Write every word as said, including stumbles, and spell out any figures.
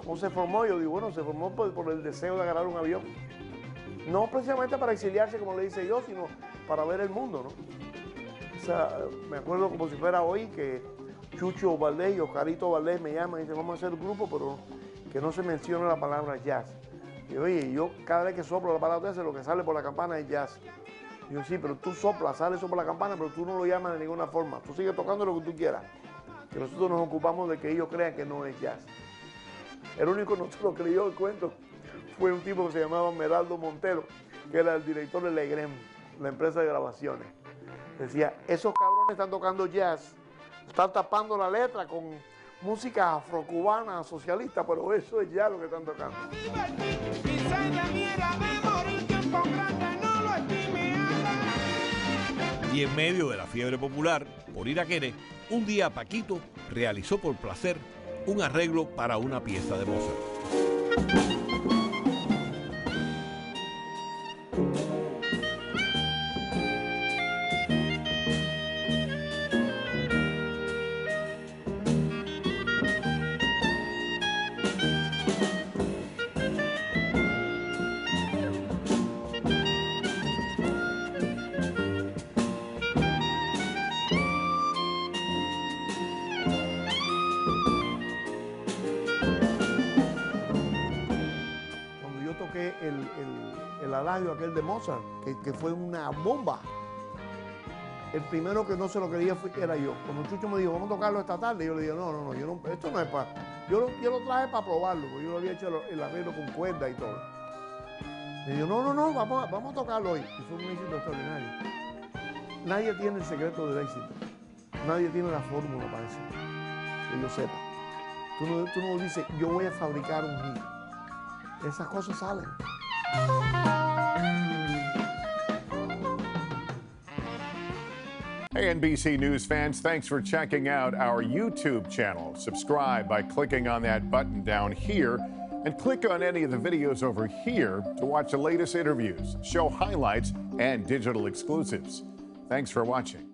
¿cómo se formó? Yo digo, bueno, se formó por, por el deseo de agarrar un avión. No precisamente para exiliarse, como le dice yo, sino para ver el mundo, ¿no? O sea, me acuerdo como si fuera hoy que Chucho Valdés y Oscarito Valdés me llaman y dicen, vamos a hacer grupo, pero que no se mencione la palabra jazz. Y oye, yo cada vez que soplo la palabra jazz, lo que sale por la campana es jazz. Y yo, sí, pero tú soplas, sale eso por la campana, pero tú no lo llamas de ninguna forma. Tú sigues tocando lo que tú quieras. Que nosotros nos ocupamos de que ellos crean que no es jazz. El único que no se lo creyó el cuento fue un tipo que se llamaba Meraldo Montero, que era el director de Legrem, la empresa de grabaciones. Decía, esos cabrones están tocando jazz, están tapando la letra con música afrocubana, socialista, pero eso es jazz lo que están tocando. Y en medio de la fiebre popular por Iraquere, un día Paquito realizó por placer un arreglo para una pieza de Mozart. Toqué el, el, el adagio aquel de Mozart, que, que fue una bomba. El primero que no se lo creía fue, era yo. Cuando Chucho me dijo, vamos a tocarlo esta tarde, yo le dije, no, no, no, yo no esto no es para... Yo lo, yo lo traje para probarlo, porque yo lo había hecho el, el arreglo con cuerda y todo. Le digo, no, no, no, vamos a, vamos a tocarlo hoy. Y fue un éxito extraordinario. Nadie tiene el secreto del éxito. Nadie tiene la fórmula para eso, que yo sepa. Tú no, tú no dices, yo voy a fabricar un hit. Esas cosas salen. Hey, N B C News fans, thanks for checking out our YouTube channel. Subscribe by clicking on that button down here and click on any of the videos over here to watch the latest interviews, show highlights, and digital exclusives. Thanks for watching.